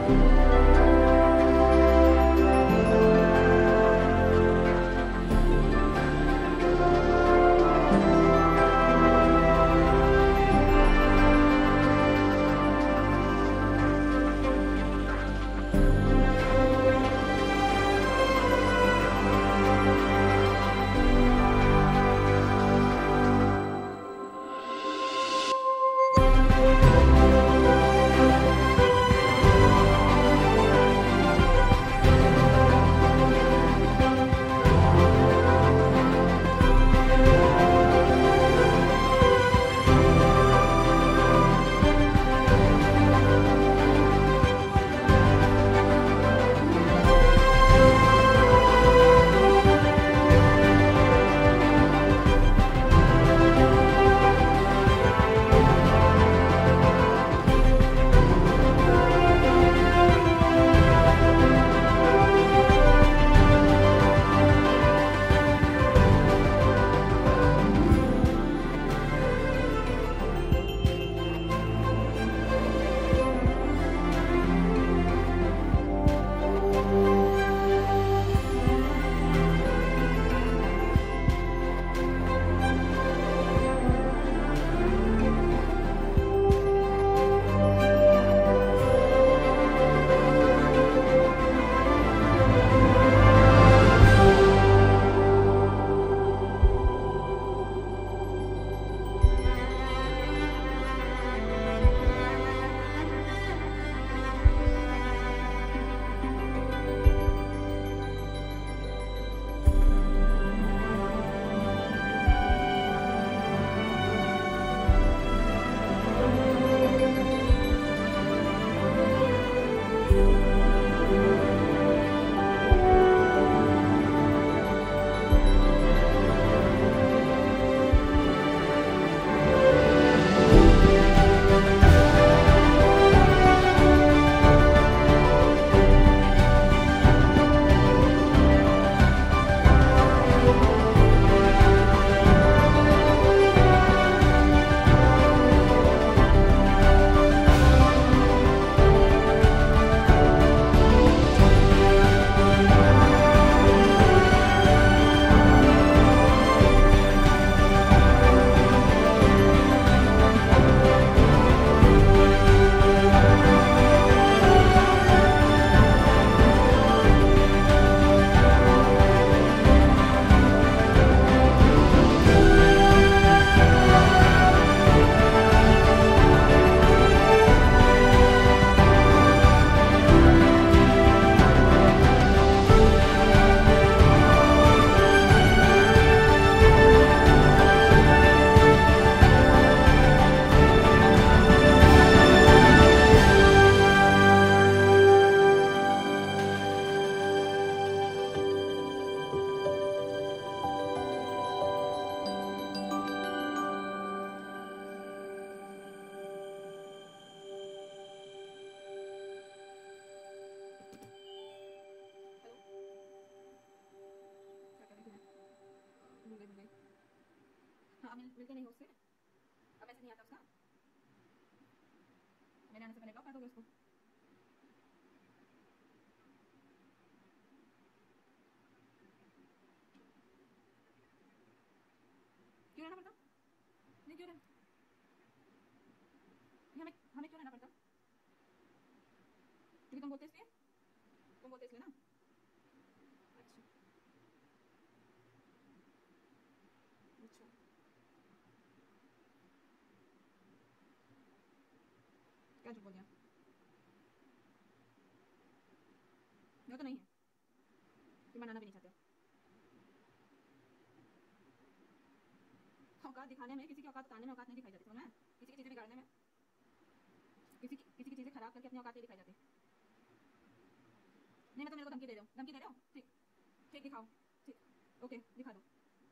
हाँ मिलते नहीं हो उससे। अब मैसेज नहीं आता उसका। मेरे आने से पहले ब्लॉक कर दोगे उसको। क्यों रहना पड़ता? नहीं क्यों रहना? हमें हमें क्यों रहना पड़ता? क्योंकि तुम बोलते इसलिए? तुम बोलते इसलिए ना? अच्छा अच्छा। क्या झूठ बोल दिया? वो तो नहीं है कि मनाना भी नहीं चाहते। औकात दिखाने में, किसी की औकात उतारने में औकात नहीं दिखाई जाती। समझ में? किसी की चीज़ें बिगाड़ने में, किसी की चीज़ें खराब करके अपनी औकात नहीं दिखाई जाती। नहीं मतलब मेरे को धमकी दे रहे हो? धमकी दे रहे हो? ठीक ठीक दिखाओ। ठीक ओके दिखा दो।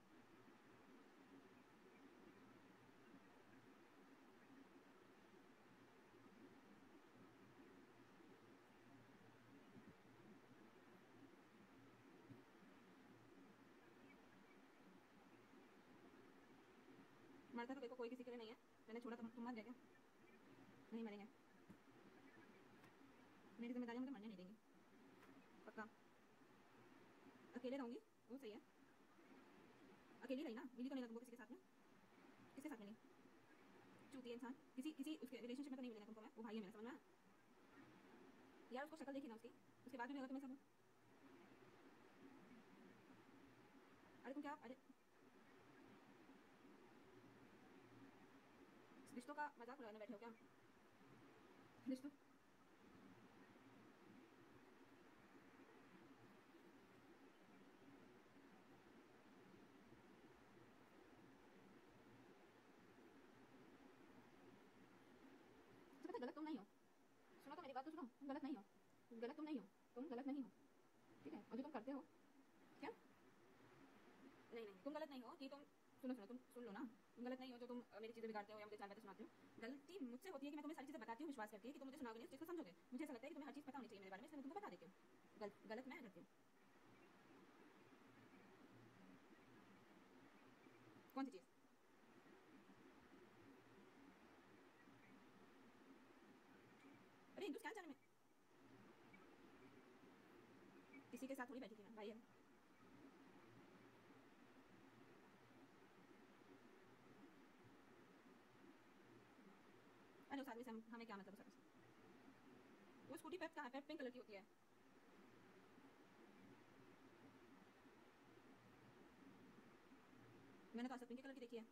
मरता तो देखो कोई किसी के लिए नहीं है। मैंने छोड़ा तुम मर गए क्या? नहीं मरेंगे। मेरी जिम्मेदारियां मुझे मरने नहीं देंगी, पक्का। अकेले रहूंगी वो सही है, अकेली रही ना, मिली तो नहीं ना तुमको किसी के साथ में, किसके साथ मिली? चूतिया इंसान, किसी किसी उसके रिलेशनशिप में तो नहीं मिलेगा तुमको मैं, वो भाई है मेरा, समझ में आया? यार उसको शक्ल देखी ना उसकी, उसके बाद भी अगर तुम्हें सब, अरे तुम क्या, अरे रिश्तों का मजाक उड़ाने बैठे हो क्या? रिश्तों, तो पता है गलत तुम नहीं हो, सुनो तो मेरी बात तो सुनो, तुम गलत नहीं हो, गलत तुम नहीं हो, तुम गलत नहीं हो, ठीक है? और जो तुम करते हो, क्या, नहीं नहीं तुम गलत नहीं हो कि तुम, सुनो सुनो तुम सुन लो ना, तुम गलत नहीं हो जो तुम मेरी चीज़ें बिगाड़ते हो या मुझे चार बातें सुनाते हो। गलती मुझसे होती है कि मैं तुम्हें सारी चीज़ें बताती हूँ विश्वास करके कि तुम मुझे सुनाओगे नहीं, उस चीज़ को समझोगे। मुझे ऐसा लगता है कि तुम्हें हर चीज़ पता होनी चाहिए मेरे बारे में, इसलिए मैं तुमको बता देती हूँ। गलत मैं करती हूँ। कौन सी चीज़? अरे हिंदुस्तान जाने में किसी के साथ थोड़ी बैठी थी मैं, भाई है। अरे उस आदमी से हमें क्या मतलब? उस वो स्कूटी पे कहाँ है? पिंक कलर की होती है। मैंने तो आज तक पिंक कलर की देखी है।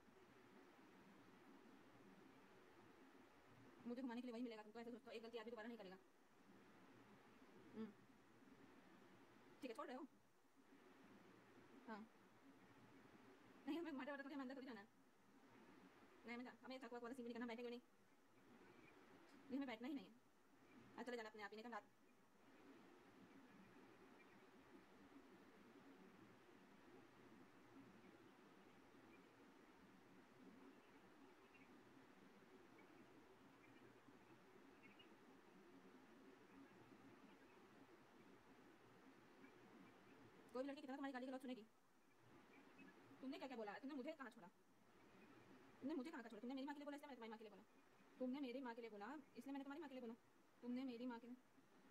मुझे घुमाने के लिए वही मिलेगा तुमको, ऐसे सोचता हो एक गलती आदमी दोबारा नहीं करेगा। हम्म, ठीक है छोड़ रहे हो? हाँ, नहीं हमें घुमाते वाटे थोड़ी, हमें अंदर थोड़ी जाना है। नहीं हमें हमें चकवा वाला सीन भी नहीं करना, बैठेंगे नहीं, नहीं हमें बैठना ही नहीं है। आज चले जाना अपने आप ही, नहीं कल रात। कोई भी लड़की कितना तुम्हारी गाली गलौज सुनेगी? तुमने क्या क्या बोला? तुमने मुझे कहाँ छोड़ा? तुमने मुझे कहाँ का छोड़ा? तुमने मेरी माँ के लिए बोला इसलिए मैंने तुम्हारी माँ के लिए बोला, तुमने मेरी माँ के लिए बोला इसलिए मैंने तुम्हारी माँ के लिए बोला, तुमने मेरी माँ के लिए।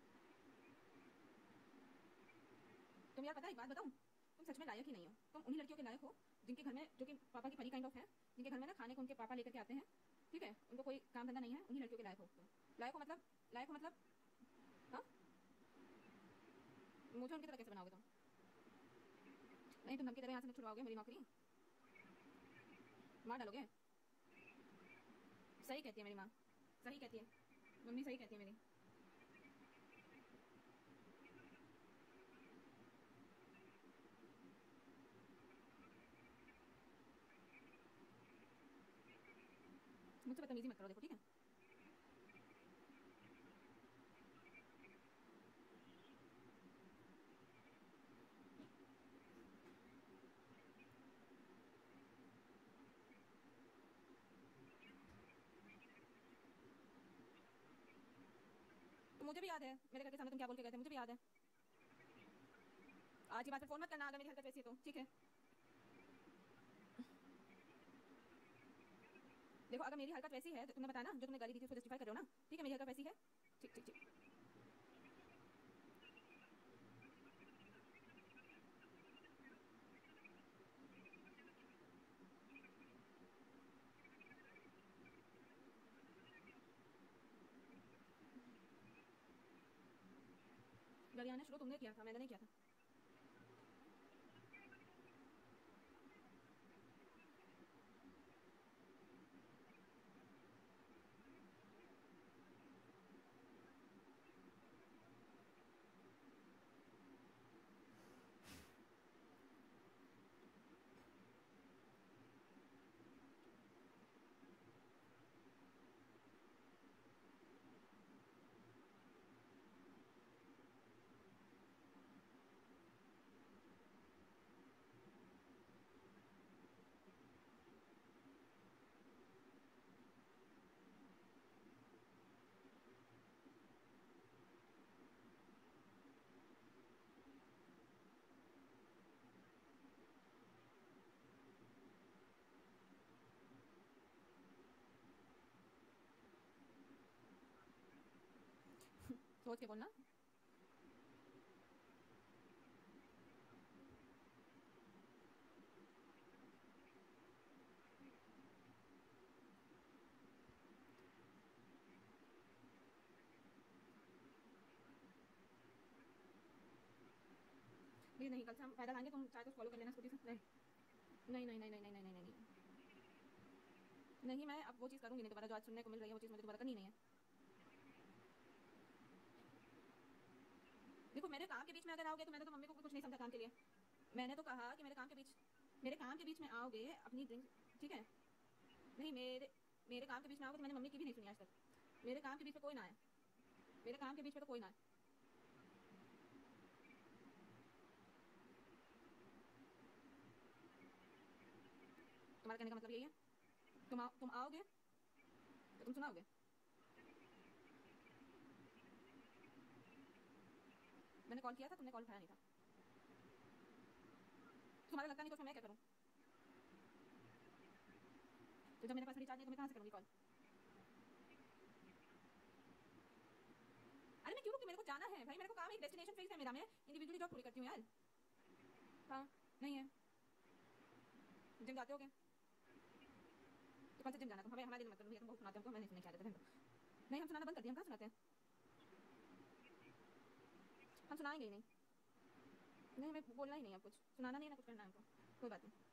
तुम यार पता है एक बात बताऊँ, तुम सच में लायक ही नहीं हो। तुम उन्हीं लड़कियों के लायक हो जिनके घर में, जो कि पापा की परी काइंड ऑफ है, जिनके घर में ना खाने को उनके पापा लेकर के आते हैं, ठीक है? उनको कोई काम धंधा नहीं है, उन्हीं लड़कियों के लायक हो तुम। लायक हो मतलब, लायक हो मतलब, हाँ? मुझे उनकी तरह कैसे बनाओगे तुम? नहीं तुम धमकी दे रहे यहाँ से छुड़वाओगे मेरी नौकरी, मार डालोगे? सही कहती है मेरी माँ, सही कहती है, मम्मी सही कहती है मेरी। मुझसे बदतमीजी मत करो, देखो ठीक है? तो मुझे भी याद है मेरे घर के सामने तुम क्या बोल के गए थे, मुझे भी याद है। आज की बात पे फोन मत करना अगर मेरी हरकत वैसी है तो, ठीक है? देखो अगर मेरी हरकत वैसी है तो तुमने बताया ना, जो तुमने गाली दी थी उसको जस्टिफाई कर रहे हो ना, ठीक है? मेरी हरकत वैसी है, ठीक ठीक ठीक। गाली आना शुरू तुमने किया था, मैंने नहीं किया था। सोच के बोलना। ये नहीं, कल से हम पैदल आएंगे, तुम चाहे तो फॉलो कर लेना स्कूटी से। नहीं नहीं नहीं नहीं नहीं नहीं नहीं नहीं नहीं नहीं, मैं अब वो चीज़ करूंगी नहीं दोबारा, जो आज सुनने को मिल रही है वो चीज़ मुझे दोबारा करनी नहीं है। देखो मेरे काम के बीच में अगर आओगे तो मैंने तो मम्मी को कुछ नहीं समझा काम के लिए। मैंने तो कहा कि मेरे काम के बीच में आओगे अपनी ड्रिंक, ठीक है। नहीं, मेरे मेरे काम के बीच में आओगे तो मैंने मम्मी की भी नहीं सुनी आज तक। मेरे काम के बीच में कोई ना आए, मेरे काम के बीच में तो कोई ना आए। तुम्हारा कहने का मतलब यही है? तुम आओगे तो तुम सुनाओगे? मैंने कॉल किया था, तुमने कॉल उठाया नहीं था। तुम्हारा लगता नहीं तो फिर मैं क्या करूँ? तो जब मेरे पास रिचार्ज नहीं तो मैं कहाँ से करूँगी कॉल? अरे मैं क्यों रुकी, मेरे को जाना है भाई, मेरे को काम है, डेस्टिनेशन फिक्स है मेरा, मैं इंडिविजुअली जॉब पूरी करती हूँ यार। हाँ। नहीं है। जिम जाते हो क्या? तो कल से जिम जाना तुम, हमें हमारे लिए मत करो भैया, तुम बहुत सुनाते हो हमको, मैं नहीं सुनने की आदत है। नहीं, हम सुनाना बंद कर दिया, हम कहाँ सुनाते हैं। हम सुनाएंगे ही नहीं। नहीं, हमें बोलना ही नहीं है, अब कुछ सुनाना नहीं है ना कुछ करना है हमको। कोई बात नहीं।